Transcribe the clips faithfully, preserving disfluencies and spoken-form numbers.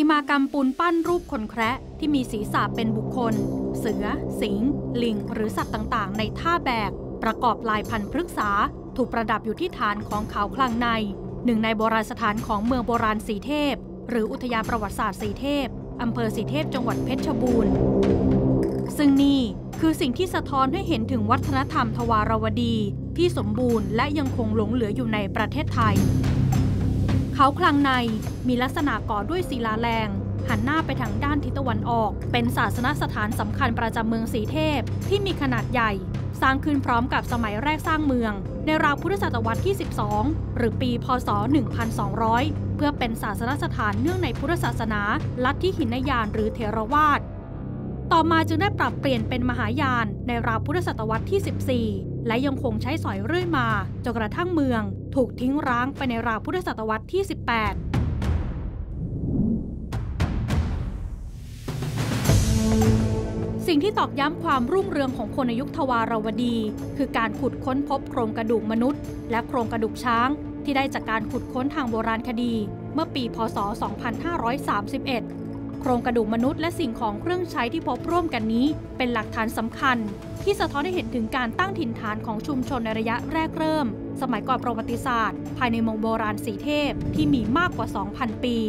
มากรรมปูนปั้นรูปคนแคระที่มีศีรษะเป็นบุคคลเสือสิงห์ลิงหรือสัตว์ต่างๆในท่าแบกประกอบลายพันธุ์พฤกษาถูกประดับอยู่ที่ฐานของเขาคลังในหนึ่งในโบราณสถานของเมืองโบราณสีเทพหรืออุทยานประวัติศาสตร์สีเทพอำเภอสีเทพจังหวัดเพชรบูรณ์ซึ่งนี่คือสิ่งที่สะท้อนให้เห็นถึงวัฒนธรรมทวารวดีที่สมบูรณ์และยังคงหลงเหลืออยู่ในประเทศไทยเขาคลังในมีลักษณะก่อด้วยศิลาแรงหันหน้าไปทางด้านทิศตะวันออกเป็นศาสนสถานสำคัญประจำเมืองสีเทพที่มีขนาดใหญ่สร้างขึ้นพร้อมกับสมัยแรกสร้างเมืองในราวพุทธศตวรรษที่สิบสองหรือปีพ.ศ. หนึ่งพันสองร้อย เพื่อเป็นศาสนสถานเนื่องในพุทธศาสนาลัทธิหินยานหรือเถรวาทต่อมาจึงได้ปรับเปลี่ยนเป็นมหายานในราวพุทธศตวรรษที่สิบสี่และยังคงใช้สอยเรื่อยมาจนกระทั่งเมืองถูกทิ้งร้างไปในราวพุทธศตวรรษที่สิบแปดสิ่งที่ตอกย้ำความรุ่งเรืองของคนในยุคทวารวดีคือการขุดค้นพบโครงกระดูกมนุษย์และโครงกระดูกช้างที่ได้จากการขุดค้นทางโบราณคดีเมื่อปีพ.ศ. สองพันห้าร้อยสามสิบเอ็ดโครงกระดูกมนุษย์และสิ่งของเครื่องใช้ที่พบร่วมกันนี้เป็นหลักฐานสำคัญที่สะท้อนให้เห็นถึงการตั้งถิ่นฐานของชุมชนในระยะแรกเริ่มสมัยก่อนประวัติศาสตร์ภายในเมืองโบราณสีเทพที่มีมากกว่า สองพัน ปี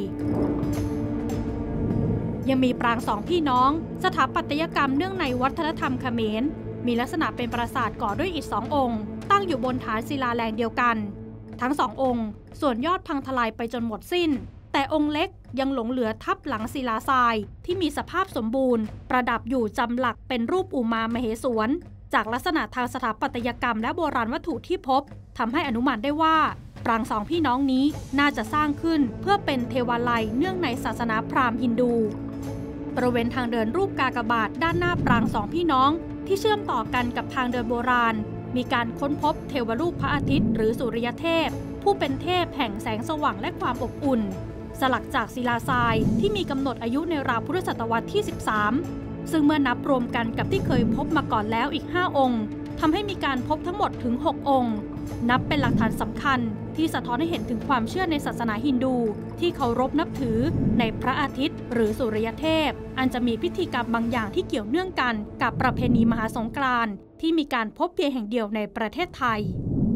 ยังมีปรางสองพี่น้องสถาปัตยกรรมเนื่องในวัฒนธรรมเขมรมีลักษณะเป็นปราสาทก่อด้วยอิฐสององค์ตั้งอยู่บนฐานศิลาแรงเดียวกันทั้งสององค์ส่วนยอดพังทลายไปจนหมดสิ้นแต่องค์เล็กยังหลงเหลือทับหลังศิลาทรายที่มีสภาพสมบูรณ์ประดับอยู่จำหลักเป็นรูปอุมามเหสวนจากลักษณะทางสถาปัตยกรรมและโบราณวัตถุที่พบทำให้อนุมานได้ว่าปรางสองพี่น้องนี้น่าจะสร้างขึ้นเพื่อเป็นเทวาลัยเนื่องในศาสนาพราหมณ์ฮินดูบริเวณทางเดินรูปกากบาทด้านหน้าปรางสองพี่น้องที่เชื่อมต่อกันกับทางเดินโบราณมีการค้นพบเทวรูปพระอาทิตย์หรือสุริยเทพผู้เป็นเทพแห่งแสงสว่างและความอบอุ่นสลักจากศิลาทรายที่มีกำหนดอายุในราวพุทธศตวรรษที่สิบสามซึ่งเมื่อนับรวมกันกับที่เคยพบมาก่อนแล้วอีกห้าองค์ทำให้มีการพบทั้งหมดถึงหกองค์นับเป็นหลักฐานสำคัญที่สะท้อนให้เห็นถึงความเชื่อในศาสนาฮินดูที่เคารพนับถือในพระอาทิตย์หรือสุริยเทพอันจะมีพิธีกรรมบางอย่างที่เกี่ยวเนื่องกันกับประเพณีมหาสงกรานต์ที่มีการพบเพียงแห่งเดียวในประเทศไทย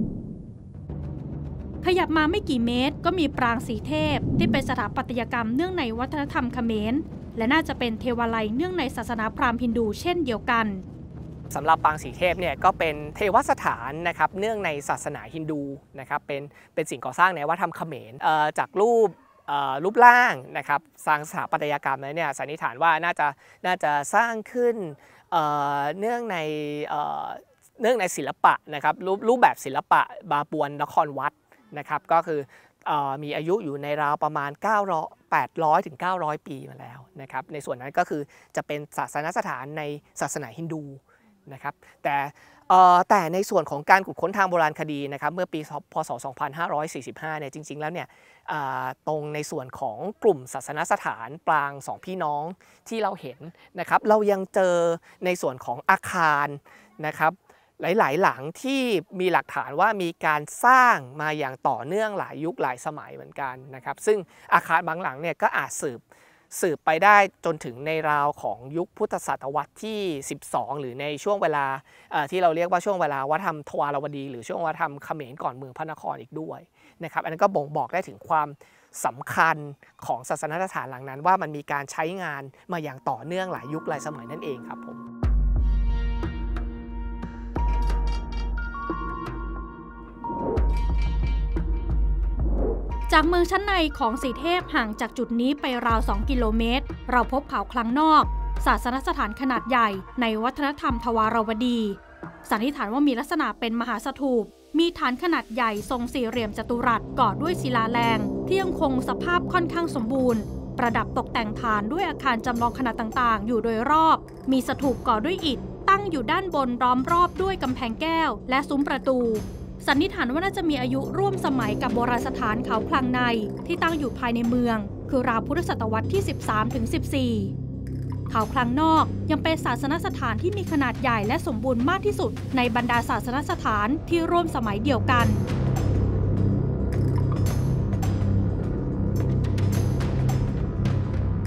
ขยับมาไม่กี่เมตรก็มีปรางสีเทพที่เป็นสถาปัตยกรรมเนื่องในวัฒนธรรมเขมรและน่าจะเป็นเทวาลัยเนื่องในศาสนาพราหมณ์ฮินดูเช่นเดียวกันสำหรับปางสีเทพเนี่ยก็เป็นเทวสถานนะครับเนื่องในศาสนาฮินดูนะครับเป็นเป็นสิ่งก่อสร้างในวัฒนธรรมเขมรจากรูปรูปร่างนะครับสร้างสถาปัตยกรรมนั้นเนี่ยสันนิษฐานว่าน่าจะน่าจะสร้างขึ้นเนื่องในเนื่องในศิลปะนะครับรูปรูปแบบศิลปะบาปวนนครวัดนะครับก็คือมีอายุอยู่ในราวประมาณเก้าร้อย แปดร้อยถึงเก้าร้อยปีมาแล้วนะครับในส่วนนั้นก็คือจะเป็นศาสนสถานในศาสนาฮินดูนะครับแต่แต่ในส่วนของการขุดค้นทางโบราณคดีนะครับเมื่อปีพ.ศ. สองพันห้าร้อยสี่สิบห้าเนี่ยจริงๆแล้วเนี่ยตรงในส่วนของกลุ่มศาสนสถานปรางสองพี่น้องที่เราเห็นนะครับเรายังเจอในส่วนของอาคารนะครับหลายๆหลังที่มีหลักฐานว่ามีการสร้างมาอย่างต่อเนื่องหลายยุคหลายสมัยเหมือนกันนะครับซึ่งอาคารบางหลังเนี่ยก็อาจสืบสืบไปได้จนถึงในราวของยุคพุทธศตวรรษที่สิบสองหรือในช่วงเวลาที่เราเรียกว่าช่วงเวลาวัฒนธรรมทวารวดีหรือช่วงวัฒนธรรมเขมรก่อนเมืองพระนครอีกด้วยนะครับอันนั้นก็บ่งบอกได้ถึงความสำคัญของศาสนสถานหลังนั้นว่ามันมีการใช้งานมาอย่างต่อเนื่องหลายยุคหลายสมัยนั่นเองครับผมจากเมืองชั้นในของสีเทพห่างจากจุดนี้ไปราวสองกิโลเมตรเราพบเขาคลังนอกศาสนสถานขนาดใหญ่ในวัฒนธรรมทวารวดีสันนิษฐานว่ามีลักษณะเป็นมหาสถูปมีฐานขนาดใหญ่ทรงสี่เหลี่ยมจัตุรัสก่อด้วยศิลาแรงที่ยังคงสภาพค่อนข้างสมบูรณ์ประดับตกแต่งฐานด้วยอาคารจำลองขนาดต่างๆอยู่โดยรอบมีสถูปก่อด้วยอิฐตั้งอยู่ด้านบนล้อมรอบด้วยกำแพงแก้วและซุ้มประตูสันนิษฐานว่าน่าจะมีอายุร่วมสมัยกับโบราณสถานเขาคลังในที่ตั้งอยู่ภายในเมืองคือราวพุทธศตวรรษที่ สิบสามถึงสิบสี่ เขาคลังนอกยังเป็นศาสนสถานที่มีขนาดใหญ่และสมบูรณ์มากที่สุดในบรรดาศาสนสถานที่ร่วมสมัยเดียวกัน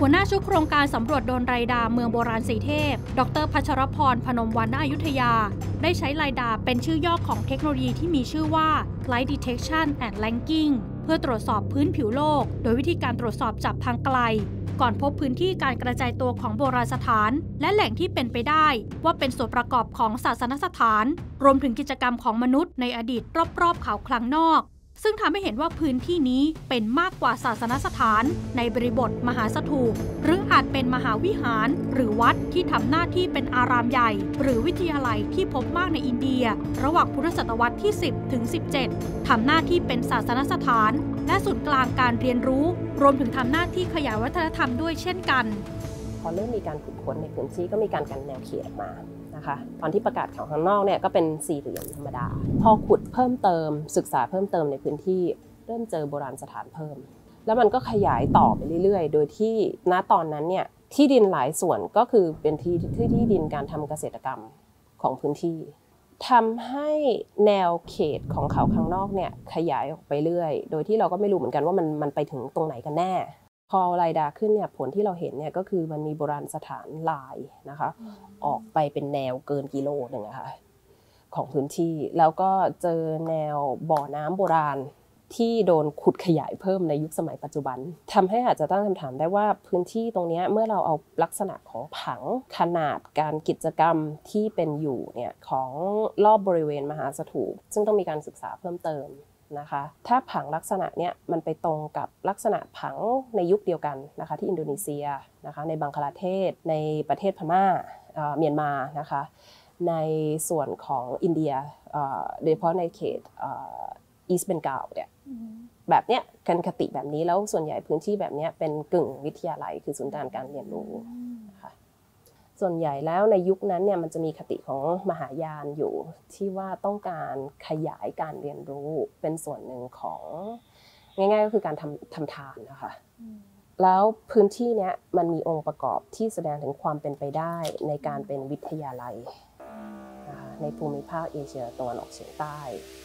หัวหน้าชุดโครงการสำรวจโดนไรดาเมืองโบราณสีเทพดร.พัชรพรพนมวรรณอยุธยาได้ใช้ไรดาเป็นชื่อย่อของเทคโนโลยีที่มีชื่อว่า Light Detection and Ranking เพื่อตรวจสอบพื้นผิวโลกโดยวิธีการตรวจสอบจากทางไกลก่อนพบพื้นที่การกระจายตัวของโบราณสถานและแหล่งที่เป็นไปได้ว่าเป็นส่วนประกอบของศาสนสถานรวมถึงกิจกรรมของมนุษย์ในอดีตรอบๆเขาคลังนอกซึ่งทำให้เห็นว่าพื้นที่นี้เป็นมากกว่าศาสนสถานในบริบทมหาสถูปหรืออาจเป็นมหาวิหารหรือวัดที่ทำหน้าที่เป็นอารามใหญ่หรือวิทยาลัยที่พบมากในอินเดียระหว่างพุทธศตวรรษที่สิบถึงสิบเจ็ดทำหน้าที่เป็นศาสนสถานและศูนย์กลางการเรียนรู้รวมถึงทำหน้าที่ขยายวัฒนธรรมด้วยเช่นกันพอเริ่มมีการขุดค้นในพื้นที่ก็มีการกันแนวเขตออกมานะคะตอนที่ประกาศเขาข้างนอกเนี่ยก็เป็นสี่เหลี่ยมธรรมดาพอขุดเพิ่มเติมศึกษาเพิ่มเติมในพื้นที่เริ่มเจอโบราณสถานเพิ่มแล้วมันก็ขยายต่อไปเรื่อยๆโดยที่ณตอนนั้นเนี่ยที่ดินหลายส่วนก็คือเป็นที่ที่ที่ดินการทำเกษตรกรรมของพื้นที่ทำให้แนวเขตของเขาข้างนอกเนี่ยขยายออกไปเรื่อยโดยที่เราก็ไม่รู้เหมือนกันว่ามันมันไปถึงตรงไหนกันแน่พอไรดาขึ้นเนี่ยผลที่เราเห็นเนี่ยก็คือมันมีโบราณสถานลายนะคะออกไปเป็นแนวเกินกิโลหนึ่งอะค่ะของพื้นที่แล้วก็เจอแนวบ่อน้ำโบราณที่โดนขุดขยายเพิ่มในยุคสมัยปัจจุบันทำให้อาจจะตั้งคำถามได้ว่าพื้นที่ตรงนี้เมื่อเราเอาลักษณะของผังขนาดการกิจกรรมที่เป็นอยู่เนี่ยของรอบบริเวณมหาสถูปซึ่งต้องมีการศึกษาเพิ่มเติมนะคะถ้าผังลักษณะเนี้ยมันไปตรงกับลักษณะผังในยุคเดียวกันนะคะที่อินโดนีเซียนะคะในบังคลาเทศในประเทศพม่าเมียนมานะคะในส่วนของอินเดียโดยเฉพาะในเขตอีสต์เบงกาลเนี่ยแบบเนี้ยกันคติแบบนี้แล้วส่วนใหญ่พื้นที่แบบนี้เป็นกึ่งวิทยาลัยคือศูนย์การการเรียนรู้นะคะส่วนใหญ่แล้วในยุคนั้นเนี่ยมันจะมีคติของมหายานอยู่ที่ว่าต้องการขยายการเรียนรู้เป็นส่วนหนึ่งของง่ายๆก็คือการทำทำทานนะคะแล้วพื้นที่เนี้ยมันมีองค์ประกอบที่แสดงถึงความเป็นไปได้ในการเป็นวิทยาลัยในภูมิภาคเอเชียตะวันออกเฉียงใต้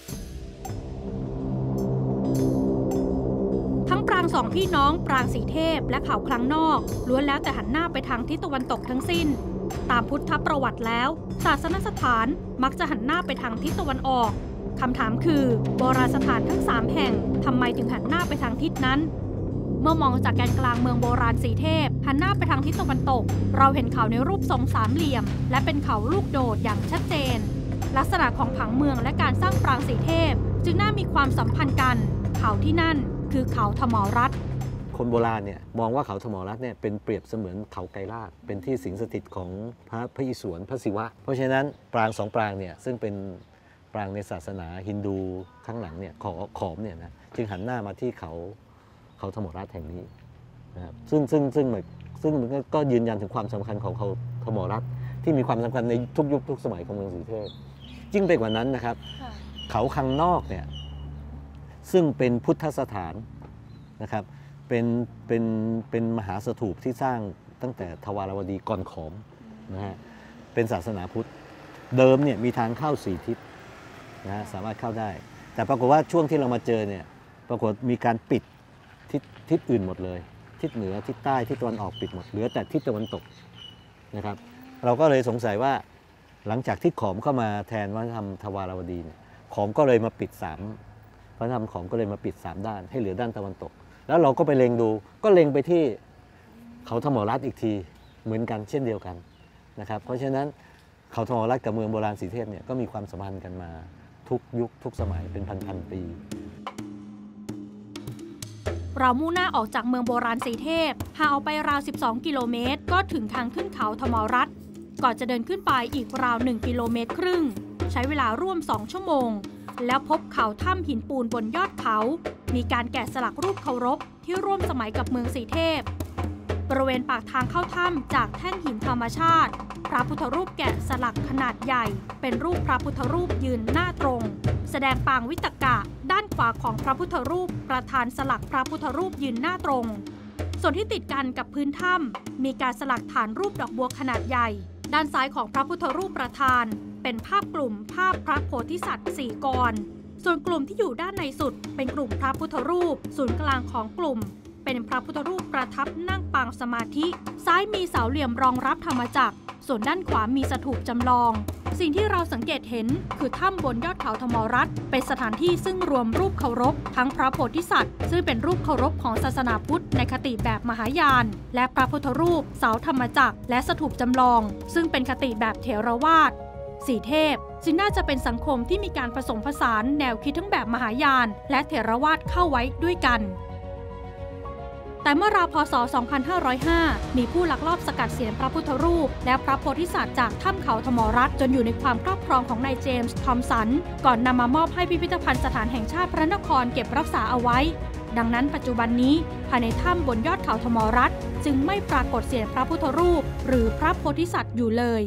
ทั้งปรางสองพี่น้องปรางสีเทพและเขาคลังนอกล้วนแล้วแต่หันหน้าไปทางทิศตะวันตกทั้งสิ้นตามพุทธประวัติแล้วศาสนสถานมักจะหันหน้าไปทางทิศตะวันออกคำถามคือโบราณสถานทั้งสามแห่งทำไมถึงหันหน้าไปทางทิศนั้นเมื่อมองจากแกนกลางเมืองโบราณสีเทพหันหน้าไปทางทิศตะวันตกเราเห็นเขาในรูปทรงสามเหลี่ยมและเป็นเขาลูกโดดอย่างชัดเจนลักษณะของผังเมืองและการสร้างปรางสีเทพจึงน่ามีความสัมพันธ์กันเขาที่นั่นคือเขาธมรัตน์คนโบราณเนี่ยมองว่าเขาธมรัตน์เนี่ยเป็นเปรียบเสมือนเขาไกรลาภเป็นที่สิงสถิตของพระพระอิศวรพระศิวะเพราะฉะนั้นปรางสองปรางเนี่ยซึ่งเป็นปรางในศาสนาฮินดูข้างหลังเนี่ยขอขอมเนี่ยนะจึงหันหน้ามาที่เขาเขาธมรัตน์แห่งนี้นะครับซึ่งซึ่งซึ่งซึ่งก็ยืนยันถึงความสำคัญของเขาธมรัตน์ที่มีความสำคัญในทุกยุคทุกสมัยของเมืองสีเทพยิ่งไปกว่านั้นนะครับเขาข้างนอกเนี่ยซึ่งเป็นพุทธสถานนะครับเป็นเป็นเป็นมหาสถูปที่สร้างตั้งแต่ทวารวดีก่อนขอมนะฮะเป็นศาสนาพุทธเดิมเนี่ยมีทางเข้าสี่ทิศนะฮะสามารถเข้าได้แต่ปรากฏว่าช่วงที่เรามาเจอเนี่ยปรากฏมีการปิดทิศทิศอื่นหมดเลยทิศเหนือทิศใต้ทิศตะวันออกปิดหมดเหลือแต่ทิศตะวันตกนะครับเราก็เลยสงสัยว่าหลังจากที่ขอมเข้ามาแทนวัฒนธรรมทวารวดีเนี่ยขอมก็เลยมาปิดสามวัฒนธรรมขอมก็เลยมาปิดสามด้านให้เหลือด้านตะวันตกแล้วเราก็ไปเล็งดูก็เล็งไปที่เขาธมรัตน์อีกทีเหมือนกันเช่นเดียวกันนะครับเพราะฉะนั้นเขาธมรัตน์กับเมืองโบราณสีเทพเนี่ยก็มีความสัมพันธ์กันมาทุกยุคทุกสมัยเป็นพันๆปีเรามุ่งหน้าออกจากเมืองโบราณสีเทพห่างออกไปราวสิบสองกิโลเมตรก็ถึงทางขึ้นเขาธมรัตน์ก่อนจะเดินขึ้นไปอีกราวหนึ่งกิโลเมตรครึ่งใช้เวลาร่วมสองชั่วโมงแล้วพบเขาถ้ำหินปูนบนยอดเขามีการแกะสลักรูปเคารพที่ร่วมสมัยกับเมืองสีเทพบริเวณปากทางเข้าถ้ำจากแท่งหินธรรมชาติพระพุทธรูปแกะสลักขนาดใหญ่เป็นรูปพระพุทธรูปยืนหน้าตรงแสดงปางวิตกะด้านขวาของพระพุทธรูปประธานสลักพระพุทธรูปยืนหน้าตรงส่วนที่ติดกันกับพื้นถ้ำมีการสลักฐานรูปดอกบัวขนาดใหญ่ด้านซ้ายของพระพุทธรูปประธานเป็นภาพกลุ่มภาพพระโพธิสัตว์สี่กรส่วนกลุ่มที่อยู่ด้านในสุดเป็นกลุ่มพระพุทธรูปศูนย์กลางของกลุ่มเป็นพระพุทธรูปประทับนั่งปางสมาธิซ้ายมีเสาเหลี่ยมรองรับธรรมจักรส่วนด้านขวามีสถูปจำลองสิ่งที่เราสังเกตเห็นคือถ้ำบนยอดเขาธมรัตน์เป็นสถานที่ซึ่งรวมรูปเคารพทั้งพระโพธิสัตว์ซึ่งเป็นรูปเคารพของศาสนาพุทธในคติแบบมหายานและพระพุทธรูปเสาธรรมจักรและสถูปจำลองซึ่งเป็นคติแบบเถรวาทสีเทพจึงน่าจะเป็นสังคมที่มีการผสมผสานแนวคิดทั้งแบบมหายานและเถรวาทเข้าไว้ด้วยกันแต่เมื่อราวพ.ศ. สองพันห้าร้อยห้า มีผู้ลักลอบสกัดเสียนพระพุทธรูปและพระโพธิสัตว์จากถ้ำเขาธมรัตน์จนอยู่ในความครอบครองของนายเจมส์ทอมสันก่อนนำมามอบให้พิพิธภัณฑ์สถานแห่งชาติพระนครเก็บรักษาเอาไว้ดังนั้นปัจจุบันนี้ภายในถ้ำบนยอดเขาธมรัตน์จึงไม่ปรากฏเสียนพระพุทธรูปหรือพระโพธิสัตว์อยู่เลย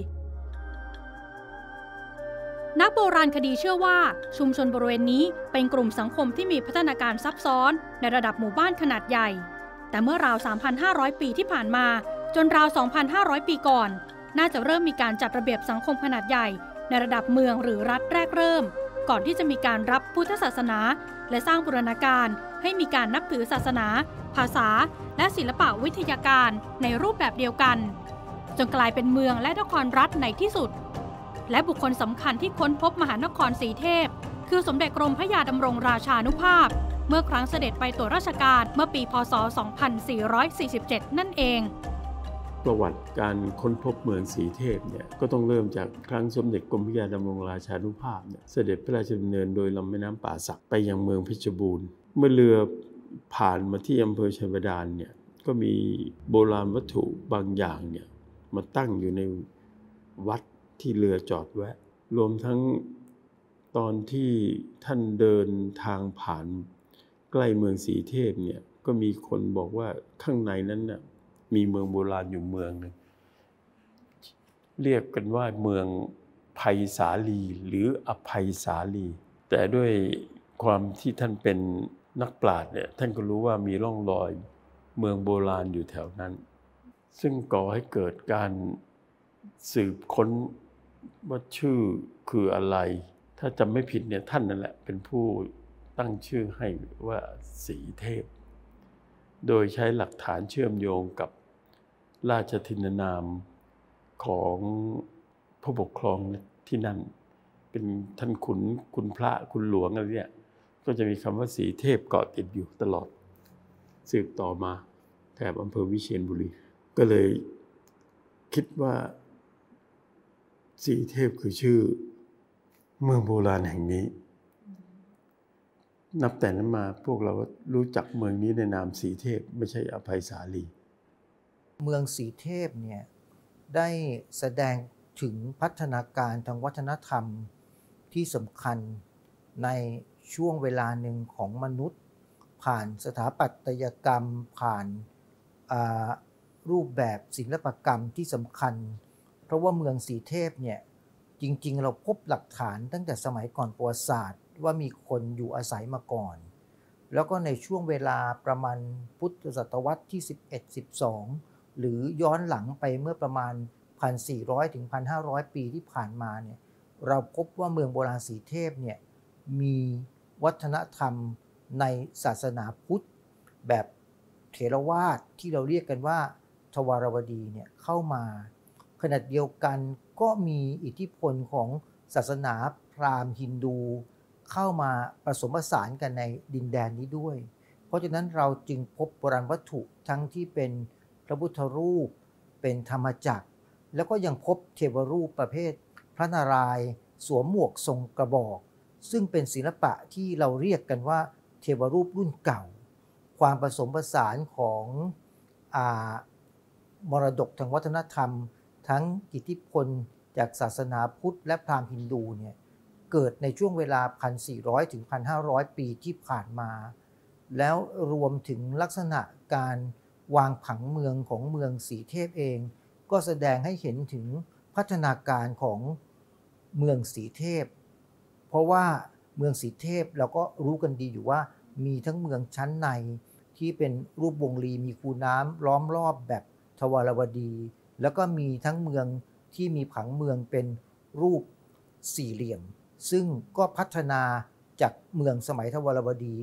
นักโบราณคดีเชื่อว่าชุมชนบริเวณนี้เป็นกลุ่มสังคมที่มีพัฒนาการซับซ้อนในระดับหมู่บ้านขนาดใหญ่แต่เมื่อราว สามพันห้าร้อย ปีที่ผ่านมาจนราว สองพันห้าร้อย ปีก่อนน่าจะเริ่มมีการจัดระเบียบสังคมขนาดใหญ่ในระดับเมืองหรือรัฐแรกเริ่มก่อนที่จะมีการรับพุทธศาสนาและสร้างบูรณาการให้มีการนับถือศาสนาภาษาและศิลปวิทยาการในรูปแบบเดียวกันจนกลายเป็นเมืองและนครรัฐในที่สุดและบุคคลสำคัญที่ค้นพบมหานครสีเทพคือสมเด็จกรมพระยาดำรงราชานุภาพเมื่อครั้งเสด็จไปตรวจราชการเมื่อปีพ.ศ. สองพันสี่ร้อยสี่สิบเจ็ด นั่นเองประวัติการค้นพบเมืองสีเทพเนี่ยก็ต้องเริ่มจากครั้งสมเด็จกรมพระยาดำรงราชานุภาพเนี่ยเสด็จพระราชดำเนินโดยลำแม่น้ำป่าสักไปยังเมืองเพชรบูรณ์เมื่อเรือผ่านมาที่อำเภอชัยบาดาลเนี่ยก็มีโบราณวัตถุบางอย่างเนี่ยมาตั้งอยู่ในวัดที่เรือจอดแวะรวมทั้งตอนที่ท่านเดินทางผ่านใกล้เมืองสีเทพเนี่ยก็มีคนบอกว่าข้างในนั้นน่ะมีเมืองโบราณอยู่เมืองนึงเรียกกันว่าเมืองไผ่สาลีหรืออภัยสาลีแต่ด้วยความที่ท่านเป็นนักปราชญ์เนี่ยท่านก็รู้ว่ามีร่องรอยเมืองโบราณอยู่แถวนั้นซึ่งก่อให้เกิดการสืบค้นว่าชื่อคืออะไรถ้าจำไม่ผิดเนี่ยท่านนั่นแหละเป็นผู้ตั้งชื่อให้ว่าสีเทพโดยใช้หลักฐานเชื่อมโยงกับราชทินนามของผู้ปกครองที่นั่นเป็นท่านขุนคุณพระคุณหลวงอะไรเนี่ยก็จะมีคำว่าสีเทพเกาะติดอยู่ตลอดสืบต่อมาแถบอำเภอวิเชียรบุรีก็เลยคิดว่าสีเทพคือชื่อเมืองโบราณแห่งนี้นับแต่นั้นมาพวกเรารู้จักเมืองนี้ในนามสีเทพไม่ใช่อภัยสาลีเมืองสีเทพเนี่ยได้แสดงถึงพัฒนาการทางวัฒนธรรมที่สำคัญในช่วงเวลาหนึ่งของมนุษย์ผ่านสถาปัตยกรรมผ่านรูปแบบศิลปกรรมที่สำคัญเพราะว่าเมืองสีเทพเนี่ยจริงๆเราพบหลักฐานตั้งแต่สมัยก่อนประวัติศาสตร์ว่ามีคนอยู่อาศัยมาก่อนแล้วก็ในช่วงเวลาประมาณพุทธศตวรรษที่สิบเอ็ด สิบสองหรือย้อนหลังไปเมื่อประมาณ หนึ่งพันสี่ร้อย ถึง หนึ่งพันห้าร้อย ปีที่ผ่านมาเนี่ยเราพบว่าเมืองโบราณสีเทพเนี่ยมีวัฒนธรรมในศาสนาพุทธแบบเถรวาทที่เราเรียกกันว่าทวารวดีเนี่ยเข้ามาขณะเดียวกันก็มีอิทธิพลของศาสนาพราหมณ์ฮินดูเข้ามาผสมผสานกันในดินแดนนี้ด้วยเพราะฉะนั้นเราจึงพบโบราณวัตถุทั้งที่เป็นพระพุทธรูปเป็นธรรมจักรแล้วก็ยังพบเทวรูปประเภทพระนารายณ์สวมหมวกทรงกระบอกซึ่งเป็นศิลปะที่เราเรียกกันว่าเทวรูปรุ่นเก่าความผสมผสานของอ่ามรดกทางวัฒนธรรมทั้งอิทธิพลจากศาสนาพุทธและพราหมณ์ฮินดูเนี่ยเกิดในช่วงเวลา หนึ่งพันสี่ร้อย ถึง หนึ่งพันห้าร้อย ปีที่ผ่านมาแล้วรวมถึงลักษณะการวางผังเมืองของเมืองสีเทพเองก็แสดงให้เห็นถึงพัฒนาการของเมืองสีเทพเพราะว่าเมืองสีเทพเราก็รู้กันดีอยู่ว่ามีทั้งเมืองชั้นในที่เป็นรูปวงรีมีคูน้ำล้อมรอบแบบทวารวดีแล้วก็มีทั้งเมืองที่มีผังเมืองเป็นรูปสี่เหลี่ยมซึ่งก็พัฒนาจากเมืองสมัยทวารวดี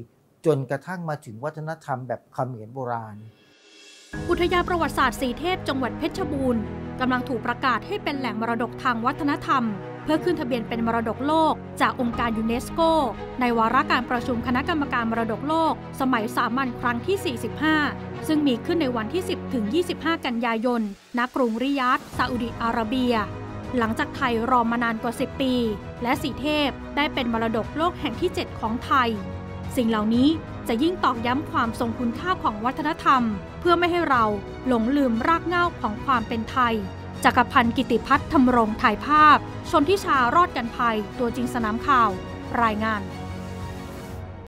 จนกระทั่งมาถึงวัฒนธรรมแบบเขมรโบราณอุทยานประวัติศาสตร์สีเทพจังหวัดเพชรบูรณ์กำลังถูกประกาศให้เป็นแหล่งมรดกทางวัฒนธรรมเพื่อขึ้นทะเบียนเป็นมรดกโลกจากองค์การยูเนสโกในวาระการประชุมคณะกรรมการมรดกโลกสมัยสามัญครั้งที่ สี่สิบห้า ซึ่งมีขึ้นในวันที่ สิบถึงยี่สิบห้า กันยายน ณ กรุงริยาด ซาอุดิอาระเบียหลังจากไทยรอมานานกว่า สิบ ปี และสีเทพได้เป็นมรดกโลกแห่งที่ เจ็ด ของไทยสิ่งเหล่านี้จะยิ่งตอกย้ำความทรงคุณค่าของวัฒนธรรมเพื่อไม่ให้เราหลงลืมรากเหง้าของความเป็นไทยจักรพันธ์กิติพัฒน์ธำรงถ่ายภาพชนทิชารอดกันภัยตัวจริงสนามข่าวรายงาน